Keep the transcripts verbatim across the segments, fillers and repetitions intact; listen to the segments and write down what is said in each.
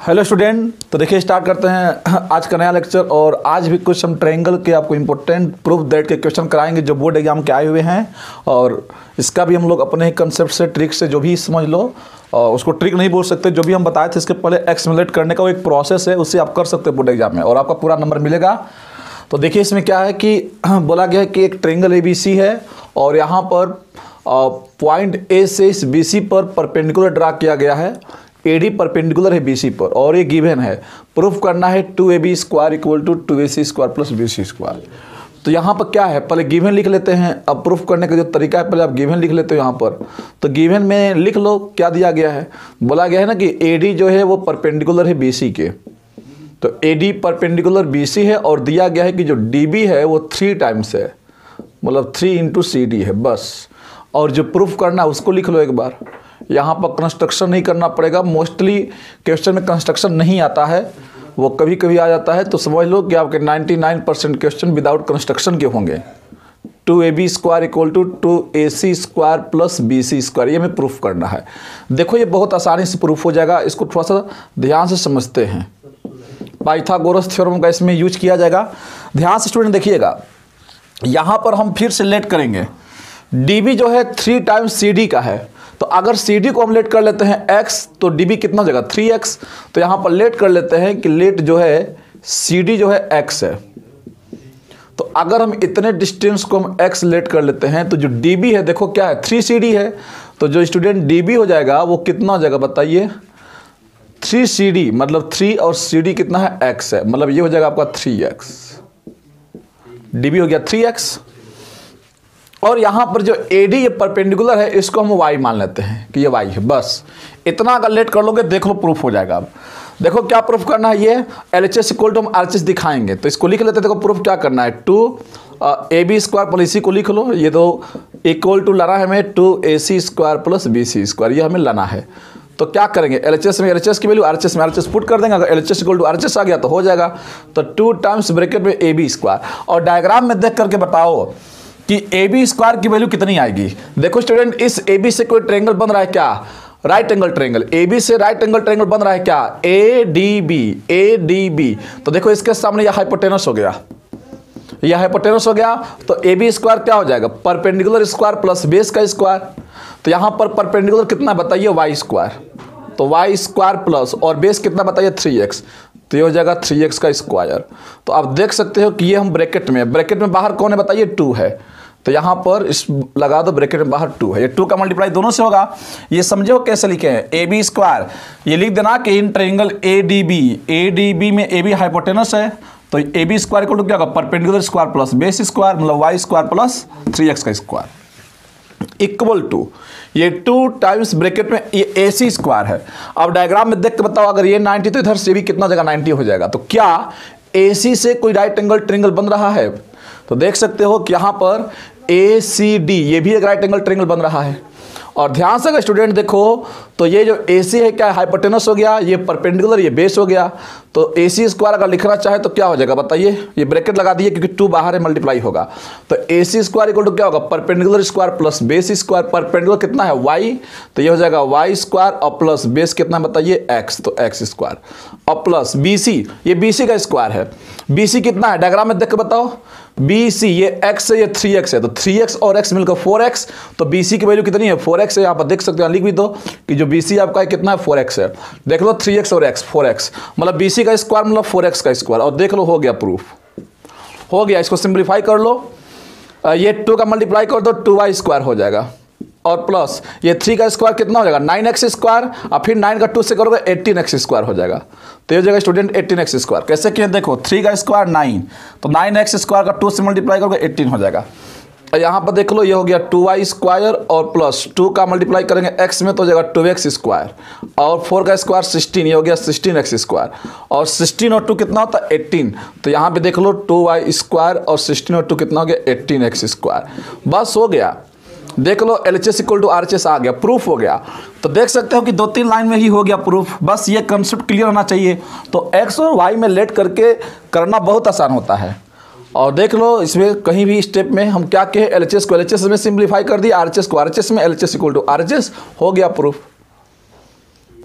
Hello student, तो देखिए start करते हैं आज का नया लेक्चर। और आज भी कुछ हम ट्रायंगल के आपको इंपॉर्टेंट प्रूफ दैट के क्वेश्चन कराएंगे जो बोर्ड एग्जाम के आए हुए हैं। और इसका भी हम लोग अपने ही कंसेप्ट से, ट्रिक से, जो भी समझ लो, और उसको ट्रिक नहीं बोल सकते, जो भी हम बताए थे इसके पहले एक्समिलेट करने का वो एक प्रोसेस है, उससे आप कर सकते हैं बोर्ड एग्जाम में और आपका पूरा नंबर मिलेगा। तो देखिए इसमें क्या है कि बोला गया है कि एक ट्रायंगल ए बी सी है और यहाँ पर पॉइंट ए से इस बी सी पर परपेंडिकुलर ड्रा किया गया है। ए डी परपेंडिकुलर है बी सी पर और ये गिवन है। प्रूफ करना है two A B square equal to two A C square plus B C square. तो यहाँ पर क्या है, पहले गिवन लिख लेते हैं। अब प्रूफ करने का जो तरीका है, पहले आप गिवन लिख लेते हो यहाँ पर। तो गिवन में लिख लो क्या दिया गया है। बोला गया है ना कि ए डी जो है वो परपेंडिकुलर है बी सी के। तो A D perpendicular B C है और दिया गया है कि जो डी बी है वो थ्री टाइम्स है, मतलब थ्री इंटू सी डी है बस। और जो प्रूफ करना है उसको लिख लो एक बार। यहाँ पर कंस्ट्रक्शन नहीं करना पड़ेगा। मोस्टली क्वेश्चन में कंस्ट्रक्शन नहीं आता है, वो कभी कभी आ जाता है। तो समझ लो कि आपके निन्यानवे परसेंट क्वेश्चन विदाउट कंस्ट्रक्शन के होंगे। Two A B square equal to two A C square plus B C square, ये हमें प्रूफ करना है। देखो ये बहुत आसानी से प्रूफ हो जाएगा, इसको थोड़ा सा ध्यान से समझते हैं। पाइथागोरस थ्योरम का इसमें यूज किया जाएगा। ध्यान से स्टूडेंट देखिएगा, यहाँ पर हम फिर से लेट करेंगे। डी बी जो है थ्री टाइम्स सी डी का है। तो अगर सी डी को हम लेट कर लेते हैं x, तो डी बी कितना हो जाएगा थ्री एक्स। तो यहाँ पर लेट कर लेते हैं कि लेट जो है सी डी जो है x है। तो अगर हम इतने डिस्टेंस को हम x लेट कर लेते हैं तो जो डी बी है देखो क्या है थ्री सी डी है। तो जो स्टूडेंट डी बी हो जाएगा वो कितना हो जाएगा बताइए, थ्री सी डी, मतलब थ्री और सी डी कितना है x है, मतलब ये हो जाएगा आपका थ्री एक्स। डी बी हो गया थ्री एक्स। और यहाँ पर जो ए डी ये परपेंडिकुलर है, इसको हम y मान लेते हैं कि ये y है बस। इतना अगर लेट कर लोगे देख लो प्रूफ हो जाएगा। अब देखो क्या प्रूफ करना है, ये L H S equal to हम आर एच एस दिखाएंगे। तो इसको लिख लेते हैं। देखो प्रूफ क्या करना है, two A B square plus इसी को लिख लो। ये तो इक्वल टू लाना है हमें two A C square plus B C square, ये हमें लाना है। तो क्या करेंगे, एल एच एस में एल एच एस की वैल्यू आर एच एस में आर एच एस पुट कर देंगे। अगर L H S equal to R H S आ गया तो हो जाएगा। तो टू टाइम्स ब्रैकेट में ए बी स्क्वायर। और डायग्राम में देख करके बताओ कि ए बी स्क्वायर की वैल्यू कितनी आएगी। देखो स्टूडेंट, इस ए बी से कोई ट्रायंगल बन रहा है क्या, right angle triangle. A B से राइट एंगल ट्रायंगल बन रहा है क्या, A D B, A D B. तो देखो इसके सामने यह हाइपोटेनस हो गया, यह हाइपोटेनस हो गया। तो ए बी स्क्वायर क्या हो जाएगा, परपेंडिकुलर स्क्वायर प्लस बेस का स्क्वायर। तो यहाँ पर परपेंडिकुलर कितना बताइए, वाई स्क्वायर। तो वाई स्क्वायर प्लस और बेस कितना बताइए, थ्री एक्स। तो ये हो जाएगा थ्री एक्स का स्क्वायर। तो आप देख सकते हो कि ये हम ब्रैकेट में, ब्रैकेट में बाहर कौन है बताइए, टू है। तो यहाँ पर इस लगा दो, ब्रैकेट में बाहर टू है। ये टू का मल्टीप्लाई दोनों से होगा। ये समझो कैसे लिखे हैं, ए बी स्क्वायर, ये लिख देना कि in triangle A D B, A D B में ए बी हाइपोटेनस है। तो A B square equal to क्या होगा, perpendicular square plus base square, मतलब Y square plus three x का स्क्वायर इक्वल टू ये टू टाइम्स ब्रैकेट में ये ए सी स्क्वायर है। अब डायग्राम में देख के बताओ, अगर ये नाइन्टी तो इधर से भी कितना जगह नाइन्टी हो जाएगा। तो क्या ए सी से कोई राइट एंगल ट्रायंगल बन रहा है। तो देख सकते हो कि यहाँ पर ए सी डी ये भी एक राइट एंगल ट्रायंगल बन रहा है। और ध्यान से अगर स्टूडेंट देखो तो ये जो ए सी है क्या हाइपोटेनस हो गया, ये परपेंडिकुलर, ये बेस हो गया। तो ए सी स्क्वायर अगर लिखना चाहे तो क्या हो जाएगा बताइए, ये ब्रैकेट लगा दिए क्योंकि टू बाहर है, मल्टीप्लाई होगा। तो A C square equal to क्या होगा, perpendicular square plus base square. Perpendicular कितना है वाई, तो ये हो जाएगा वाई स्क्वायर और प्लस बेस कितना बताइए एक्स, तो एक्स स्क्वायर और प्लस बी सी, ये बी सी का स्क्वायर है। बी सी कितना है डायग्राम में देख के बताओ, बी सी ये x है, ये थ्री एक्स है। तो थ्री एक्स और x मिलकर फोर एक्स। तो बी सी की वैल्यू कितनी है, फोर एक्स है। यहाँ पर देख सकते हैं, लिख भी दो कि जो बी सी आपका है कितना है, फोर एक्स है। देख लो थ्री एक्स और x, फोर एक्स, मतलब बी सी का स्क्वायर मतलब फोर एक्स का स्क्वायर। और देख लो हो गया प्रूफ, हो गया। इसको सिंप्लीफाई कर लो, ये टू का मल्टीप्लाई कर दो, टू वाई स्क्वायर हो जाएगा। और प्लस ये थ्री का स्क्वायर कितना हो जाएगा, नाइन एक्स स्क्वायर। और फिर नाइन का टू से करोगे एटीन एक्स स्क्वायर हो जाएगा। तो ये हो जाएगा स्टूडेंट एटीन एक्स स्क्वायर। कैसे किए देखो, थ्री का स्क्वायर नाइन, तो नाइन एक्स स्क्वायर का टू से मल्टीप्लाई करोगे एटीन हो जाएगा। और यहाँ पर देख लो ये हो गया टू वाई स्क्वायर और प्लस टू का मल्टीप्लाई करेंगे एक्स में तो हो जाएगा टू एक्स स्क्वायर और फोर का स्क्वायर सिक्सटीन, ये हो गया सिक्सटीन एक्स स्क्वायर। और सिक्सटीन और टू कितना होता है एटीन। तो यहाँ पे देख लो टू वाई स्क्वायर और सिक्सटीन और टू कितना हो गया एटीन एक्स स्क्वायर। बस हो गया। देख लो L H S equal to R H S आ गया, प्रूफ हो गया। तो देख सकते हो कि दो तीन लाइन में ही हो गया प्रूफ। बस ये कंसेप्ट क्लियर होना चाहिए। तो एक्स और वाई में लेट करके करना बहुत आसान होता है। और देख लो इसमें कहीं भी स्टेप में हम क्या कहे, एल एच एस को एल एच एस में सिंप्लीफाई कर दिया, आर एच एस को आर एच एस में, L H S equal to R H S, हो गया प्रूफ।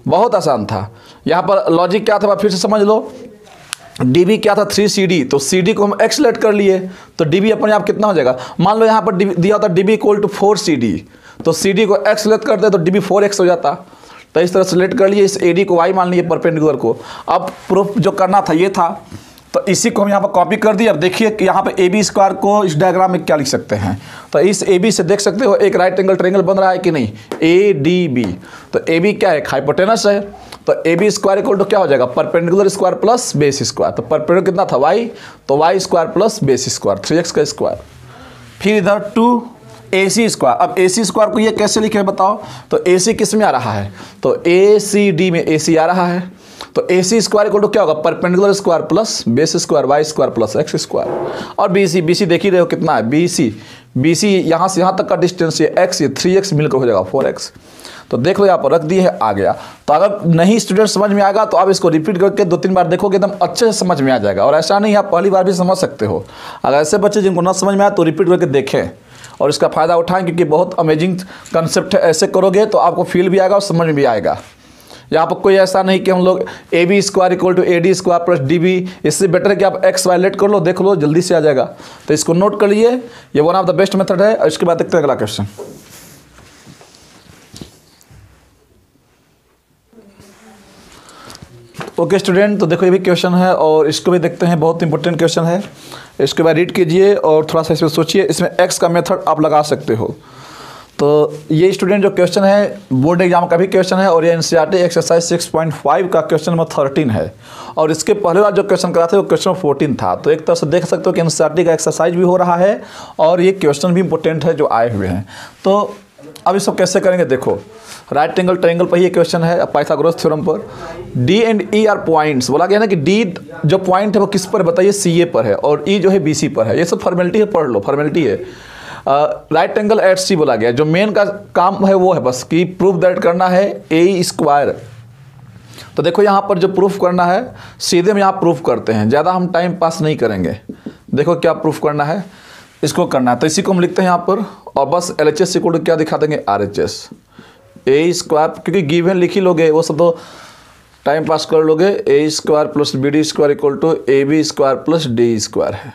बहुत आसान था। यहाँ पर लॉजिक क्या था फिर से समझ लो। डी बी क्या था, थ्री सी डी, तो सी डी को हम एक्स सेलेक्ट कर लिए तो डी बी अपने आप कितना हो जाएगा। मान लो यहाँ पर दिया होता D B equal to four C D, तो सी डी को एक्स सेलेक्ट करते तो डी बी फोर एक्स हो जाता। तो इस तरह सेलेक्ट कर लिए, इस ए डी को वाई मान लिए परपेंडिकुलर को। अब प्रूफ जो करना था ये था, तो इसी को हम यहाँ पर कॉपी कर दिए। अब देखिए कि यहाँ पे ए बी स्क्वायर को इस डायग्राम में क्या लिख सकते हैं, तो इस ए बी से देख सकते हो एक राइट एंगल ट्रायंगल बन रहा है कि नहीं, ए डी बी। तो ए बी क्या है, हाइपोटेनस है, तो A B square equal to क्या हो जाएगा, perpendicular square plus base square. तो परपेंडिकुलर कितना था वाई, तो Y square plus base square, three x का स्क्वायर। फिर इधर टू ए सी स्क्वायर। अब ए सी स्क्वायर को ये कैसे लिखे बताओ, तो ए सी किस में आ रहा है, तो ए सी डी में ए सी आ रहा है। तो A C square equal to क्या होगा, perpendicular square plus base square y square plus x square. और बी सी, बी सी देख ही रहे हो कितना है, बी सी, बी सी यहाँ से यहाँ तक का डिस्टेंस ये एक्स, ये थ्री एक्स मिलकर हो जाएगा फोर एक्स। तो देख लो यहाँ पर रख दिए है, आ गया। तो अगर नहीं स्टूडेंट समझ में आएगा तो आप इसको रिपीट करके दो तीन बार देखोगे एकदम अच्छे से समझ में आ जाएगा। और ऐसा नहीं आप पहली बार भी समझ सकते हो। अगर ऐसे बच्चे जिनको ना समझ में आए तो रिपीट करके देखें और इसका फ़ायदा उठाएं, क्योंकि बहुत अमेजिंग कंसेप्ट है। ऐसे करोगे तो आपको फील भी आएगा और समझ में भी आएगा। यहाँ पर कोई ऐसा नहीं कि हम लोग A B square equal to A D square plus D B, इससे बेटर है कि आप एक्स वाई लेट कर लो, देख लो जल्दी से आ जाएगा। तो इसको नोट कर लिए, ये one of the best method है। और इसके बाद देखते हैं अगला क्वेश्चन। ओके स्टूडेंट, तो देखो ये भी क्वेश्चन है और इसको भी देखते हैं, बहुत इंपॉर्टेंट क्वेश्चन है। इसके बाद रीड कीजिए और थोड़ा सा इसमें सोचिए, इसमें एक्स का मेथड आप लगा सकते हो। तो ये स्टूडेंट जो क्वेश्चन है बोर्ड एग्जाम का भी क्वेश्चन है और ये NCERT exercise six point five का क्वेश्चन नंबर थर्टीन है। और इसके पहले बार जो क्वेश्चन करा था वो क्वेश्चन फोर्टीन था। तो एक तरह से देख सकते हो कि एनसीईआरटी का एक्सरसाइज भी हो रहा है और ये क्वेश्चन भी इंपॉर्टेंट है जो आए हुए हैं। तो अब इसको कैसे करेंगे, देखो राइट एंगल ट्रायंगल पर ये क्वेश्चन है पाइथागोरस थ्योरम पर। D and E are points, बोला गया ना कि डी जो पॉइंट है वो किस पर बताइए, सी ए पर है, और ई जो है बी सी पर है। ये सब फॉर्मेलिटी है, पढ़ लो, फॉर्मेलिटी है। राइट एंगल एट सी बोला गया, जो मेन का काम है वो है बस कि प्रूफ दैट करना है ए स्क्वायर। तो देखो यहाँ पर जो प्रूफ करना है सीधे हम यहाँ प्रूफ करते हैं, ज़्यादा हम टाइम पास नहीं करेंगे। देखो क्या प्रूफ करना है, इसको करना है। तो इसी को हम लिखते हैं यहाँ पर और बस L H S equal to क्या दिखा देंगे, R H S. A square क्योंकि गिवन लिख ही लोगे, वो सब तो टाइम पास कर लोगे। A square plus B D square equal to A B square plus D square है।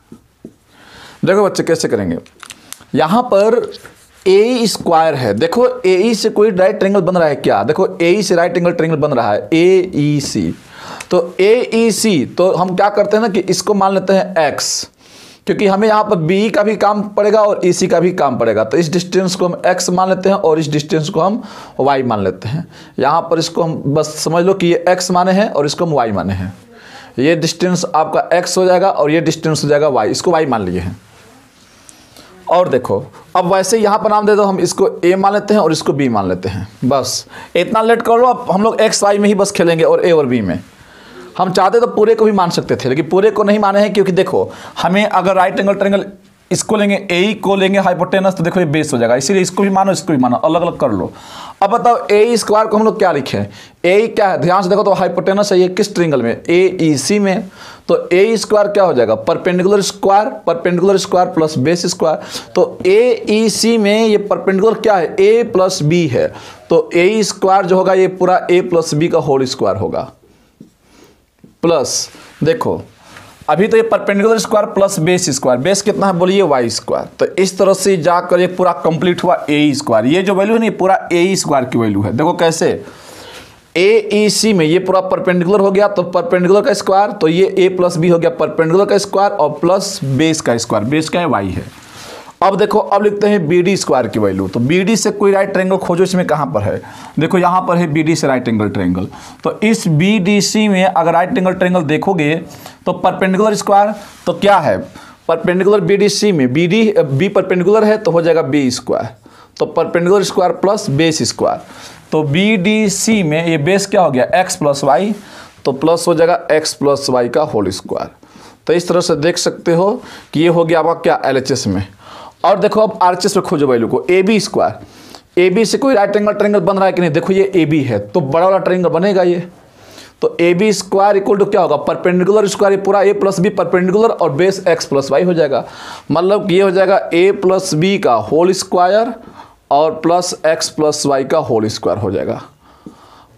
देखो बच्चे कैसे करेंगे, यहाँ पर ए स्क्वायर है, देखो ए ई से कोई राइट ट्रायंगल बन रहा है क्या, देखो ए ई से राइट एंगल ट्रायंगल बन रहा है, ए ई सी। तो ए ई सी, तो हम क्या करते हैं ना कि इसको मान लेते हैं एक्स, क्योंकि हमें यहाँ पर बी का भी काम पड़ेगा और ई सी का भी काम पड़ेगा। तो इस डिस्टेंस को हम एक्स मान लेते हैं और इस डिस्टेंस को हम वाई मान लेते हैं। यहाँ पर इसको हम बस समझ लो कि ये एक्स माने हैं और इसको हम वाई माने हैं। ये डिस्टेंस आपका एक्स हो जाएगा और ये डिस्टेंस हो जाएगा वाई, इसको वाई मान लिए हैं। और देखो अब वैसे यहाँ पर नाम दे दो, हम इसको ए मान लेते हैं और इसको बी मान लेते हैं, बस इतना लेट कर लो। अब हम लोग एक्स वाई में ही बस खेलेंगे और ए और बी में। हम चाहते तो पूरे को भी मान सकते थे, लेकिन पूरे को नहीं माने हैं, क्योंकि देखो हमें अगर राइट एंगल ट्रायंगल इसको लेंगे, ए को लेंगे हाइपोटेनस, तो देखो ये बेस हो जाएगा, इसीलिए इसको भी मानो इसको भी मानो, अलग अलग कर लो। अब बताओ ए स्क्वायर को हम लोग क्या लिखें, ए क्या है, ध्यान से देखो तो हाइपोटेनस है ये किस ट्रायंगल में, ए ई सी में। तो ए स्क्वायर क्या हो जाएगा, perpendicular square, perpendicular square plus base square. तो ए ई सी में ये परपेंडिकुलर क्या है, ए प्लस बी है। तो ए स्क्वायर जो होगा ये पूरा ए प्लस बी का होल स्क्वायर होगा, प्लस देखो अभी तो ये perpendicular square plus base square, base कितना है बोलिए वाई स्क्वायर। तो इस तरह से जाकर ये पूरा कंप्लीट हुआ ए स्क्वायर। ये जो वैल्यू है ना पूरा ए स्क्वायर की वैल्यू है। देखो कैसे, ए ई सी में ये पूरा परपेंडिकुलर हो गया, तो परपेंडिकुलर का स्क्वायर, तो ये ए प्लस बी हो गया परपेंडिकुलर का स्क्वायर और प्लस बेस का स्क्वायर, बेस का है वाई है। अब देखो अब लिखते हैं बी डी स्क्वायर की वैल्यू। तो बी डी से कोई राइट ट्रायंगल खोजो, इसमें कहाँ पर है, देखो यहाँ पर है बी डी से राइट एंगल ट्रायंगल। तो इस बी डी सी में अगर राइट एंगल ट्रायंगल देखोगे तो परपेंडिकुलर स्क्वायर, तो क्या है परपेंडिकुलर बी डी सी में, बी डी बी परपेंडिकुलर है तो हो जाएगा बी स्क्वायर, तो perpendicular square plus base square. तो बी डी सी में ये बेस क्या हो गया एक्स प्लस वाई, तो प्लस हो जाएगा एक्स प्लस वाई का होल स्क्वायर। तो इस तरह से देख सकते हो कि ये हो गया आपका क्या एल एच एस में। और देखो अब आर एच एस में खोजो वैल्यू को, A B square, A B से कोई राइट एंगल ट्रायंगल बन रहा है कि नहीं, देखो ये ए बी है तो बड़ा वाला ट्रायंगल बनेगा ये। तो A B square equal to क्या होगा, परपेंडिकुलर स्क्वायर, ये पूरा ए प्लस बी परपेंडिकुलर और बेस एक्स प्लस वाई हो जाएगा। मतलब ये हो जाएगा ए प्लस बी का होल स्क्वायर और प्लस एक्स प्लस वाई का होल स्क्वायर हो जाएगा।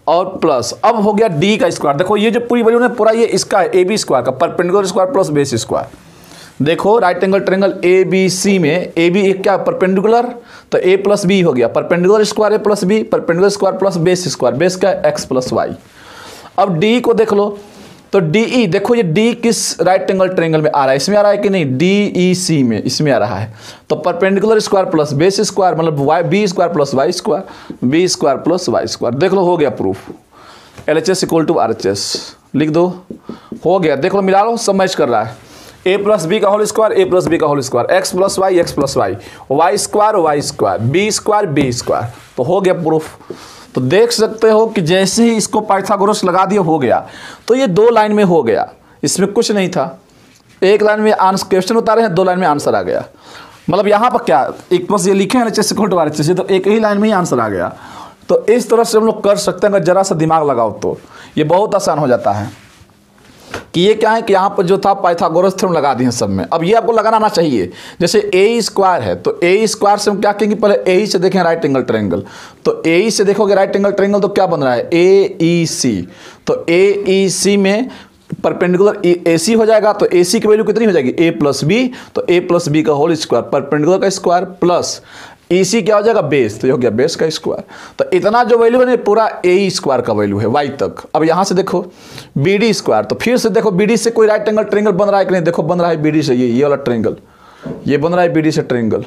और प्लस अब हो गया डी का स्क्वायर। देखो ये जो पूरी वैल्यू है पूरा ये इसका है ए बी स्क्वायर का, perpendicular square plus base square. देखो right angle triangle A B C में ए बी एक क्या परपेंडिकुलर, तो ए प्लस बी हो गया, perpendicular square A plus B, perpendicular square plus base square, base का x plus y. अब D को देख लो, तो डी ई, देखो ये डी किस राइट एंगल ट्रायंगल में आ रहा है, इसमें आ रहा है कि नहीं, डी ई सी में, इसमें आ रहा है। तो perpendicular square plus base square मतलब y B square plus y square, B square plus y square. देख लो हो गया proof, L H S equal to R H S लिख दो, हो गया। देख लो मिला लो, सब मैच कर रहा है। ए प्लस बी का whole square, A plus B का whole square, x plus y, x plus y, y square y square, B square B square, तो हो गया प्रूफ। तो देख सकते हो कि जैसे ही इसको पाइथागोरस लगा दिया हो गया। तो ये दो लाइन में हो गया, इसमें कुछ नहीं था, एक लाइन में आंसर क्वेश्चन उतारे हैं, दो लाइन में आंसर आ गया। मतलब यहाँ पर क्या एक बस ये लिखे हैं H equal to R H S, तो एक ही लाइन में ही आंसर आ गया। तो इस तरह से हम लोग कर सकते हैं, अगर जरा सा दिमाग लगाओ तो ये बहुत आसान हो जाता है। कि ये क्या है कि यहाँ पर जो था पाइथागोरस थ्योरम लगा दिए हैं सब में। अब ये आपको लगाना आना चाहिए, जैसे ए स्क्वायर है तो ए स्क्वायर से हम क्या कहेंगे, पहले ए से देखें राइट एंगल ट्रायंगल, तो ए से देखोगे राइट एंगल ट्रायंगल तो क्या बन रहा है, ए ई सी, तो ए ई सी में परपेंडिकुलर ए सी हो जाएगा, तो ए सी की वैल्यू कितनी हो जाएगी, ए प्लस बी, तो ए प्लस बी का होल स्क्वायर, परपेंडिकुलर का स्क्वायर प्लस ई सी क्या हो जाएगा, बेस, तो ये हो गया बेस का स्क्वायर। तो इतना जो वैल्यू है ना पूरा ए स्क्वायर का वैल्यू है वाई तक। अब यहाँ से देखो बी डी स्क्वायर, तो फिर से देखो बी डी से कोई राइट एंगल ट्रायंगल बन रहा है कि नहीं, देखो बन रहा है बी डी से, ये ये वाला ट्रायंगल ये बन रहा है बी डी से ट्रायंगल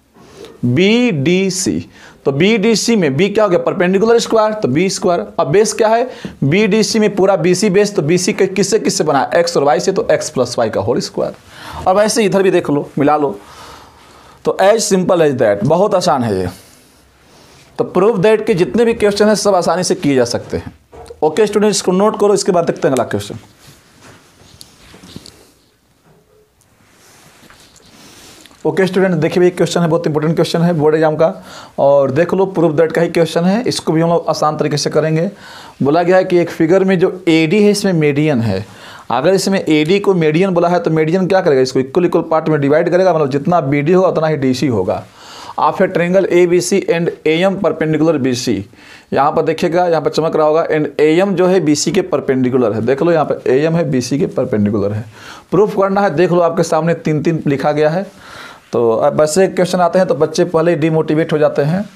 बी डी सी। तो बी डी सी में बी क्या हो गया, परपेंडिकुलर स्क्वायर, तो बी स्क्वायर। अब बेस क्या है, बी डी सी में पूरा बी सी बेस, तो बी सी किससे किससे बना है, एक्स और वाई से, तो एक्स प्लस वाई का होल स्क्वायर। अब ऐसे इधर भी देख लो, मिला लो, तो एज सिंपल एज दैट, बहुत आसान है ये। तो प्रूफ दैट के जितने भी क्वेश्चन हैं सब आसानी से किए जा सकते हैं। ओके स्टूडेंट, इसको नोट करो, इसके बाद देखते हैं अगला क्वेश्चन। ओके स्टूडेंट, देखिए ये क्वेश्चन है, बहुत इंपॉर्टेंट क्वेश्चन है बोर्ड एग्जाम का, और देख लो प्रूफ दैट का ही क्वेश्चन है, इसको भी हम लोग आसान तरीके से करेंगे। बोला गया है कि एक फिगर में जो ए डी है इसमें मीडियन है, अगर इसमें ए डी को मीडियन बोला है तो मीडियन क्या करेगा, इसको इक्वल इक्वल पार्ट में डिवाइड करेगा, मतलब जितना बी डी होगा उतना ही डी सी होगा। आप है triangle A B C and A M perpendicular B C, यहाँ पर देखिएगा, यहाँ पर चमक रहा होगा, एंड ए एम जो है बी सी के परपेंडिकुलर है। देख लो यहाँ पर ए एम है बी सी के परपेंडिकुलर है, प्रूफ करना है। देख लो आपके सामने तीन तीन लिखा गया है। तो अब वैसे क्वेश्चन आते हैं तो बच्चे पहले ही डिमोटिवेट हो जाते हैं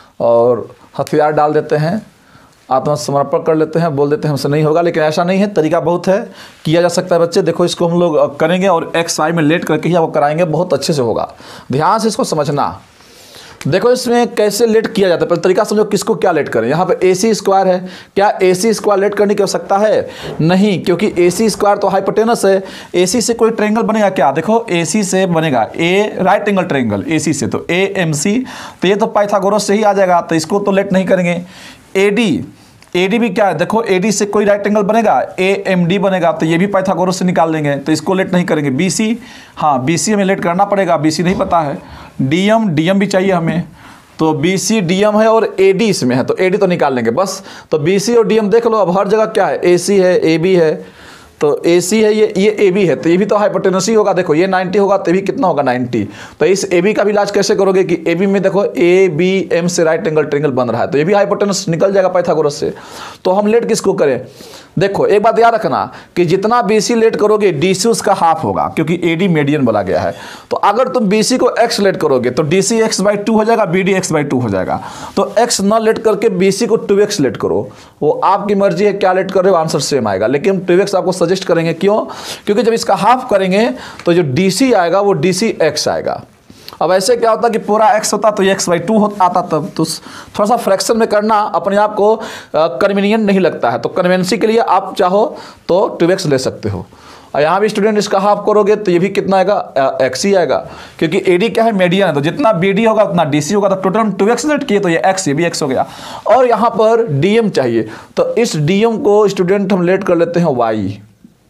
और हथियार डाल देते हैं, आत्मसमर्पण कर लेते हैं, बोल देते हैं हमसे नहीं होगा, लेकिन ऐसा नहीं है, तरीका बहुत है, किया जा सकता है बच्चे। देखो इसको हम लोग करेंगे और एक्स वाई में लेट करके ही आपको कराएंगे, बहुत अच्छे से होगा, ध्यान से इसको समझना। देखो इसमें कैसे लेट किया जाता है, पहले तरीका समझो किसको क्या लेट करें। यहाँ पे ए सी स्क्वायर है, क्या ए सी स्क्वायर लेट करने की आवश्यकता है, नहीं, क्योंकि ए सी स्क्वायर तो हाइपोटेनस है। ए सी से कोई ट्रायंगल बनेगा क्या, देखो ए सी से बनेगा a right angle triangle A C से, तो ए एम सी, तो ये तो पाइथागोरस से ही आ जाएगा, तो इसको तो लेट नहीं करेंगे। ए डी, ए डी भी क्या है, देखो ए डी से कोई राइट एंगल बनेगा, ए एम डी बनेगा, तो ये भी पाइथागोरस से निकाल लेंगे, तो इसको लेट नहीं करेंगे। बी सी, हाँ बी सी हमें लेट करना पड़ेगा, बी सी नहीं पता है। डी एम, डी एम भी चाहिए हमें, तो बी सी डी एम है और ए डी इसमें है, तो ए डी तो निकाल लेंगे बस। तो बी सी और डी एम देख लो, अब हर जगह क्या है, ए सी है, ए बी है, तो ए सी है, ये ये ए बी है, तो ये भी तो हाइपोटेनस ही होगा। देखो ये नाइन्टी होगा तो ये भी कितना होगा, नाइन्टी। तो इस ए बी का भी इलाज कैसे करोगे कि ए बी में देखो ए बी एम से राइट एंगल ट्रायंगल बन रहा है, तो ये भी हाइपोटेनस निकल जाएगा पाइथागोरस से। तो हम लेट किसको करें, देखो एक बात याद रखना कि जितना बी सी लेट करोगे डी सी उसका हाफ होगा, क्योंकि ए डी मीडियन बोला गया है। तो अगर तुम बी सी को x लेट करोगे तो D C x by two हो जाएगा, B D x by two हो जाएगा। तो x न लेट करके बी सी को टू एक्स लेट करो, वो आपकी मर्जी है क्या लेट कर रहे हो, आंसर सेम आएगा, लेकिन टू एक्स आपको सजेस्ट करेंगे। क्यों, क्योंकि जब इसका हाफ करेंगे तो जो डी सी आएगा वो डी सी एक्स आएगा। अब ऐसे क्या होता कि पूरा x होता तो x बाई टू आता, तब तो थोड़ा सा फ्रैक्शन में करना अपने आप को कन्वीनियंट नहीं लगता है, तो कन्वेंसी के लिए आप चाहो तो टू एक्स ले सकते हो। और यहाँ भी स्टूडेंट इसका हाफ करोगे तो ये भी कितना आएगा, एक्स ही आएगा, क्योंकि ए डी क्या है, मीडियन है, तो जितना बी डी होगा उतना डी सी होगा, तो टोटल हम टू एक्स लेट किए तो ये एक्स, ये भी एक्स हो गया। और यहाँ पर डी एम चाहिए, तो इस डी एम को स्टूडेंट हम लेट कर लेते हैं वाई।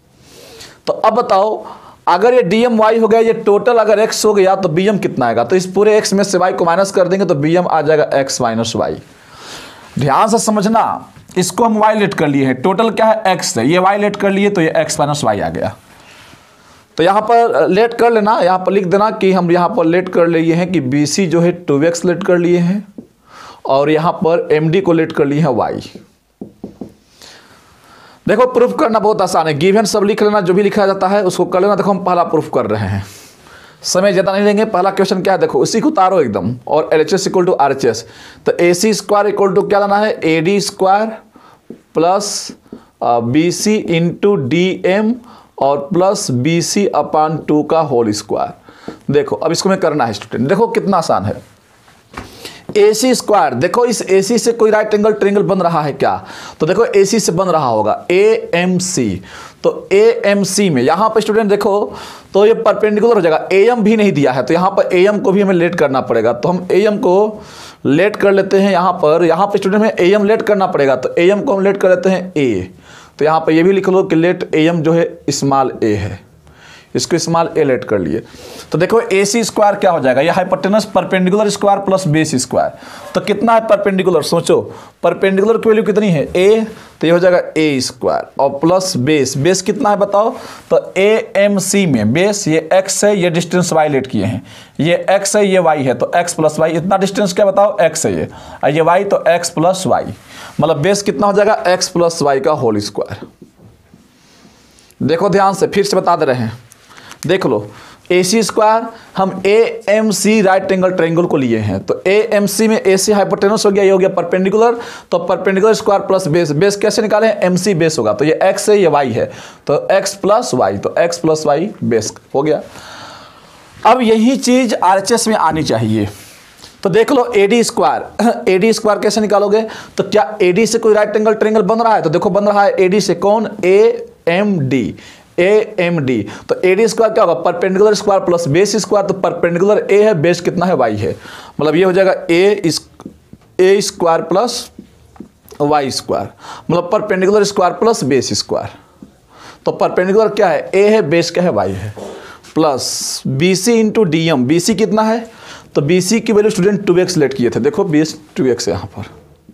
तो अब बताओ अगर ये डी एम वाई हो गया, ये टोटल अगर x हो गया तो बी एम कितना आएगा, तो इस पूरे x में से y को माइनस कर देंगे तो बी एम आ जाएगा x माइनस वाई। ध्यान से समझना, इसको हम y लेट कर लिए हैं, टोटल क्या है x है, ये y लेट कर लिए तो ये x माइनस वाई आ गया। तो यहाँ पर लेट कर लेना, यहाँ पर लिख देना कि हम यहाँ पर लेट कर लिए हैं कि बी सी जो है टू एक्स लेट कर लिए हैं, और यहाँ पर एम डी को लेट कर लिए हैं y। देखो प्रूफ करना बहुत आसान है, गिवन सब लिख लेना, जो भी लिखा जाता है उसको कर लेना। देखो हम पहला प्रूफ कर रहे हैं, समय ज़्यादा नहीं लेंगे। पहला क्वेश्चन क्या है, देखो उसी को उतारो एकदम, और L H S equal to R H S. तो A C square equal to क्या लाना है, A D square plus B C into D M और plus B C upon two का होल स्क्वायर। देखो अब इसको मैं करना है स्टूडेंट, देखो कितना आसान है। ए सी स्क्वायर, देखो इस ए सी से कोई राइट एंगल ट्रायंगल बन रहा है क्या, तो देखो ए सी से बन रहा होगा ए एम सी। तो ए एम सी में यहाँ पर स्टूडेंट देखो तो ये परपेंडिकुलर हो जाएगा, ए एम भी नहीं दिया है तो यहाँ पर ए एम को भी हमें लेट करना पड़ेगा। तो हम ए एम को लेट कर लेते हैं यहाँ पर, यहाँ पर स्टूडेंट में ए एम लेट करना पड़ेगा, तो ए एम को हम लेट कर लेते हैं ए। तो यहाँ पर ये भी लिख लो कि लेट ए एम जो है स्मॉल ए है, इसको स्मॉल ए लेट कर लिए। तो देखो ए सी स्क्वायर क्या हो जाएगा, यह hypotenuse perpendicular square plus base square. तो कितना है परपेंडिकुलर, सोचो परपेंडिकुलर की वैल्यू कितनी है ए, तो ये हो जाएगा ए स्क्वायर और प्लस बेस, बेस कितना है बताओ, तो ए एम सी में बेस ये एक्स है, ये डिस्टेंस वाई लेट किए हैं, ये एक्स है ये वाई है, तो एक्स प्लस वाई, इतना डिस्टेंस क्या बताओ एक्स है ये, और ये वाई तो एक्स प्लस वाई, मतलब बेस कितना हो जाएगा एक्स प्लस वाई का होल स्क्वायर। देखो ध्यान से फिर से बता दे रहे हैं, देख लो ए सी स्क्वायर हम A M C right angle triangle को लिए हैं, तो ए एम सी में ए सी हाइपोटेनस हो गया, ये हो गया परपेंडिकुलर, तो perpendicular square plus base, base कैसे निकाले एम सी बेस होगा, तो ये एक्स है ये वाई है, तो एक्स प्लस वाई, तो एक्स प्लस वाई बेस हो गया। अब यही चीज आर एच एस में आनी चाहिए। तो देख लो A D square, A D square कैसे निकालोगे, तो क्या ए डी से कोई राइट एंगल ट्रायंगल बन रहा है, तो देखो बन रहा है ए डी से, कौन A M D, A M D. तो ए डी स्क्वायर क्या होगा, perpendicular square plus base square, तो परपेंडिकुलर ए है, बेस कितना है वाई है, मतलब ये हो जाएगा A A square plus y square, मतलब perpendicular square plus base square. तो परपेंडिकुलर क्या है ए है, बेस क्या है वाई है, plus B C into D M, B C कितना है, तो बी सी की value student two x let किए थे, देखो बेस टू एक्स है यहाँ पर,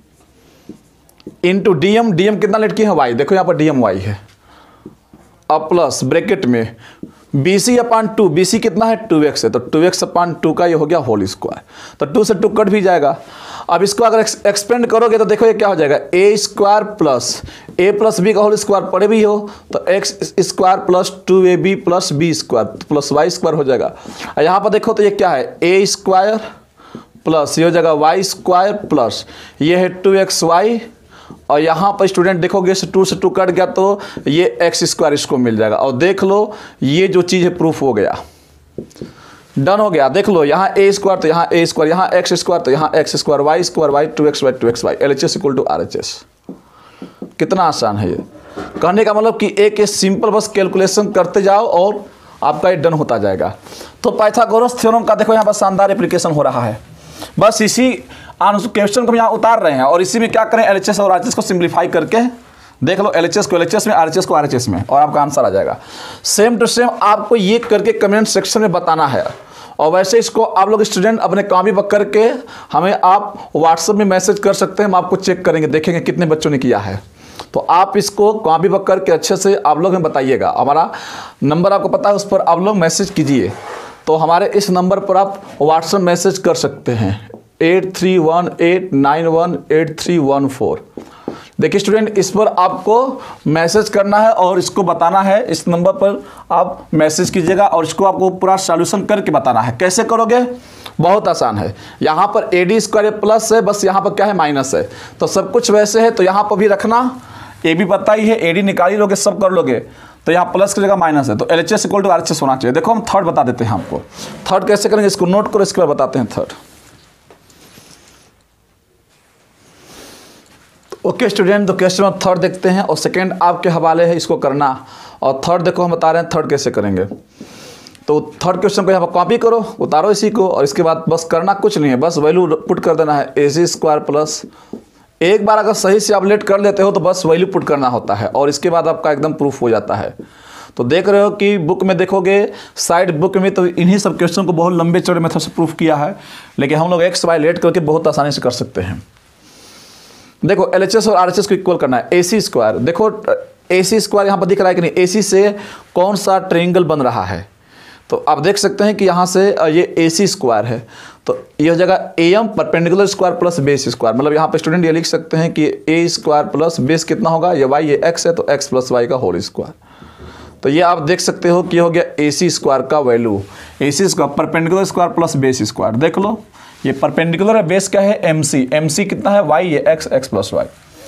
into D M, D M कितना लेट किए हैं वाई, देखो यहाँ पर डी एम वाई है, अब प्लस ब्रैकेट में B C upon two, B C कितना है टू एक्स है, तो टू एक्स अपान टू का ये हो गया होल स्क्वायर, तो टू से टू कट भी जाएगा। अब इसको अगर एक्सपेंड करोगे तो देखो ये क्या हो जाएगा, A square plus A plus B का होल स्क्वायर पड़े भी हो तो x square plus two A B plus B square plus y square हो जाएगा। यहाँ पर देखो तो ये क्या है ए स्क्वायर प्लस ये हो जाएगा वाई स्क्वायर प्लस ये है टू एक्स वाई, और यहाँ पर स्टूडेंट देखोगे से टू से टू कट गया तो ये एक्स स्क्वायर इसको मिल जाएगा, और देख लो ये जो चीज़ है प्रूफ हो गया, डन हो गया। देख लो यहाँ ए स्क्वायर तो यहाँ ए स्क्वायर, यहाँ एक्स स्क्वायर तो यहाँ x square, y square y, two x y two x y, L H S equal to R H S. कितना आसान है ये, कहने का मतलब कि एक सिंपल बस कैलकुलेशन करते जाओ और आपका ये डन होता जाएगा। तो पाइथागोरस थ्योरम का देखो यहाँ पर शानदार एप्लीकेशन हो रहा है, बस इसी क्वेश्चन को हम यहाँ उतार रहे हैं और इसी में क्या करें एल एच एस और आर एच एस को सिंप्लीफाई करके देख लो, एल एच एस को एल एच एस में, आर एच एस को आर एच एस में, और आपका आंसर आ जाएगा। सेम टू सेम आपको ये करके कमेंट सेक्शन में बताना है, और वैसे इसको आप लोग स्टूडेंट अपने कॉपी पर करके हमें आप व्हाट्सएप में मैसेज कर सकते हैं, हम आपको चेक करेंगे, देखेंगे कितने बच्चों ने किया है। तो आप इसको कॉपी पर करके अच्छे से आप लोग हमें बताइएगा, हमारा नंबर आपको पता है उस पर आप लोग मैसेज कीजिए, तो हमारे इस नंबर पर आप व्हाट्सएप मैसेज कर सकते हैं eight three one eight nine one eight three one four. देखिए स्टूडेंट इस पर आपको मैसेज करना है और इसको बताना है, इस नंबर पर आप मैसेज कीजिएगा और इसको आपको पूरा सॉल्यूशन करके बताना है। कैसे करोगे, बहुत आसान है, यहाँ पर ए डी स्क्वायर प्लस है, बस यहाँ पर क्या है माइनस है, तो सब कुछ वैसे है तो यहाँ पर भी रखना, ए भी पता ही है, ए डी निकाल ही लोगे, सब कर लोगे, तो यहाँ प्लस की जगह माइनस है, तो L H S equal to R H S होना चाहिए। देखो हम थर्ड बता देते हैं आपको, थर्ड कैसे करेंगे इसको नोट करो, इसके बाद बताते हैं थर्ड। ओके स्टूडेंट, तो क्वेश्चन नंबर थर्ड देखते हैं और सेकंड आपके हवाले है इसको करना, और थर्ड देखो हम बता रहे हैं थर्ड कैसे करेंगे। तो थर्ड क्वेश्चन को यहाँ पर कॉपी करो, उतारो इसी को, और इसके बाद बस करना कुछ नहीं है, बस वैल्यू पुट कर देना है ए सी स्क्वायर प्लस, एक बार अगर सही से आप लेट कर लेते हो तो बस वैल्यू पुट करना होता है और इसके बाद आपका एकदम प्रूफ हो जाता है। तो देख रहे हो कि बुक में देखोगे साइड बुक में तो इन्हीं सब क्वेश्चन को बहुत लंबे चौड़े मेथड से प्रूफ किया है, लेकिन हम लोग एक्स वाई लेट करके बहुत आसानी से कर सकते हैं। देखो एल एच एस और आर एच एस को इक्वल करना है, ए सी स्क्वायर, देखो ए सी स्क्वायर यहाँ पर दिख रहा है कि नहीं, ए सी से कौन सा ट्रायंगल बन रहा है, तो आप देख सकते हैं कि यहाँ से ये ए सी स्क्वायर है, तो ये हो जाएगा A M perpendicular square plus base square. मतलब यहाँ पे स्टूडेंट ये लिख सकते हैं कि ए स्क्वायर प्लस बेस कितना होगा, ये वाई, ये एक्स है तो एक्स प्लस वाई का होल स्क्वायर। तो ये आप देख सकते हो कि हो गया ए सी स्क्वायर का value, A C square perpendicular square plus base square. देख लो ये परपेंडिकुलर है, बेस क्या है एम सी, एम सी कितना है वाई, ये एक्स, एक्स प्लस वाई।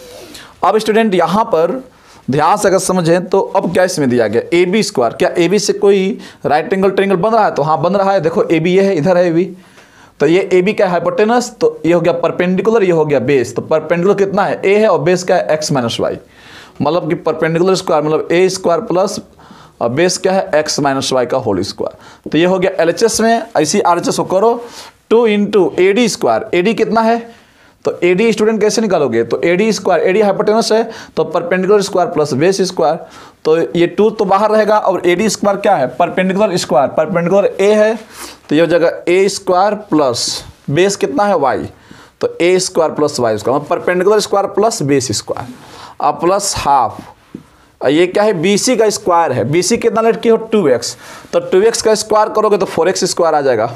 अब स्टूडेंट यहाँ पर ध्यान से अगर समझें तो अब क्या इसमें दिया गया ए बी स्क्वायर, क्या ए बी से कोई राइट एंगल ट्रायंगल बन रहा है, तो हाँ बन रहा है। देखो ए बी ये है, इधर है ए बी, तो ये ए बी क्या है हाइपोटेनस, तो ये हो गया परपेंडिकुलर, ये हो गया बेस। तो परपेंडिकुलर कितना है ए है और बेस क्या है एक्स माइनस वाई। मतलब कि परपेंडिकुलर स्क्वायर मतलब ए स्क्वायर प्लस और बेस क्या है एक्स माइनस वाई का होल स्क्वायर। तो ये हो गया एल एच एस में, ऐसी आर एच एस को करो two into A D square. A D कितना है, तो ए डी स्टूडेंट कैसे निकालोगे, तो A D square, A D hypotenuse है तो perpendicular square plus base square, तो ये टू तो बाहर रहेगा और ए डी स्क्वायर क्या है परपेंडिकुलर स्क्वायर, परपेंडिकुलर ए है तो ये हो जाएगा ए स्क्वायर प्लस बेस कितना है वाई, तो A square plus y square, perpendicular square plus base square अब प्लस हाफ। ये क्या है बी सी का स्क्वायर है, बी सी कितना लेट की हो टू एक्स, तो टू एक्स का स्क्वायर करोगे तो फोर एक्स स्क्वायर आ जाएगा।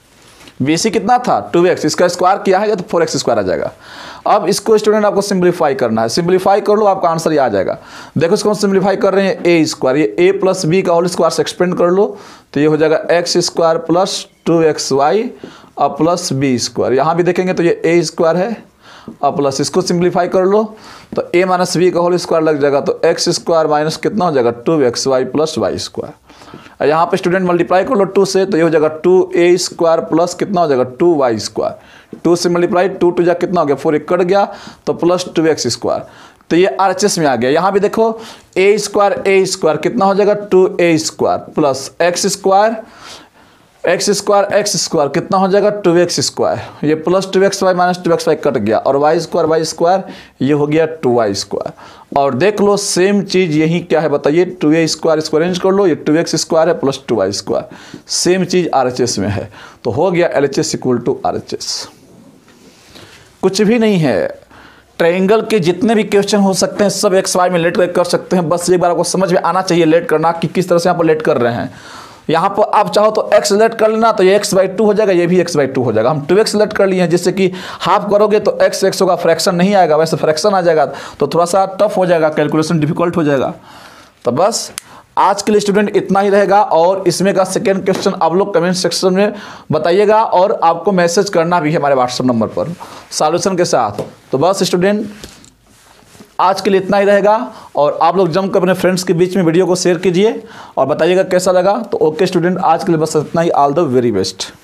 बी सी कितना था टू एक्स, इसका स्क्वायर किया है तो फोर एक्स स्क्वायर आ जाएगा। अब इसको स्टूडेंट आपको सिंप्लीफाई करना है, सिंप्लीफाई कर लो आपका आंसर ये आ जाएगा। देखो इसको हम सिंप्लीफाई कर रहे हैं ए स्क्वायर, ये ए प्लस बी का होल स्क्वायर से एक्सपेंड कर लो तो ये हो जाएगा x square plus two x y और प्लस बी स्क्वायर। यहाँ भी देखेंगे तो ये ए स्क्वायर है और प्लस इसको सिंप्लीफाई कर लो तो ए माइनस बी का होल स्क्वायर लग जाएगा, तो एक्स स्क्वायर माइनस कितना हो जाएगा two x y plus y square. यहाँ पे स्टूडेंट मल्टीप्लाई कर लो टू से तो ये हो जाएगा टू ए स्क्वायर प्लस कितना हो जाएगा टू वाई स्क्वायर। टू से मल्टीप्लाई टू टू जा कितना हो गया फोर, एक कट गया तो प्लस टू एक्स स्क्वायर। तो ये आर एच एस में आ गया। यहाँ भी देखो ए स्क्वायर ए स्क्वायर कितना हो जाएगा two A square plus x square x square x square कितना हो जाएगा टू एक्स स्क्वायर, ये plus two x y minus two x y cut गया और वाई स्क्वायर वाई स्क्वायर ये हो गया टू वाई स्क्वायर। और देख लो सेम चीज़ यही क्या है बताइए, टू ए स्क्वायर इसको अरेंज कर लो, ये टू एक्स स्क्वायर है plus two Y square, same चीज़ आर एच एस में है। तो हो गया L H S equal to R H S. कुछ भी नहीं है, ट्रायंगल के जितने भी क्वेश्चन हो सकते हैं सब एक्स वाई में लेट कर सकते हैं। बस एक बार आपको समझ में आना चाहिए लेट करना कि किस तरह से यहाँ पर लेट कर रहे हैं। यहाँ पर आप चाहो तो x लेट कर लेना तो ये x बाई टू हो जाएगा, ये भी x बाई टू हो जाएगा। हम टू एक्स लेट कर लिए हैं जिससे कि हाफ करोगे तो x x होगा, फ्रैक्शन नहीं आएगा, वैसे फ्रैक्शन आ जाएगा तो थोड़ा सा टफ हो जाएगा, कैलकुलेशन डिफिकल्ट हो जाएगा। तो बस आज के लिए स्टूडेंट इतना ही रहेगा और इसमें का सेकेंड क्वेश्चन आप लोग कमेंट सेक्शन में बताइएगा और आपको मैसेज करना भी है हमारे व्हाट्सएप नंबर पर सॉल्यूशन के साथ। तो बस स्टूडेंट आज के लिए इतना ही रहेगा और आप लोग जमकर अपने फ्रेंड्स के बीच में वीडियो को शेयर कीजिए और बताइएगा कैसा लगा। तो ओके स्टूडेंट, आज के लिए बस इतना ही। All the very best.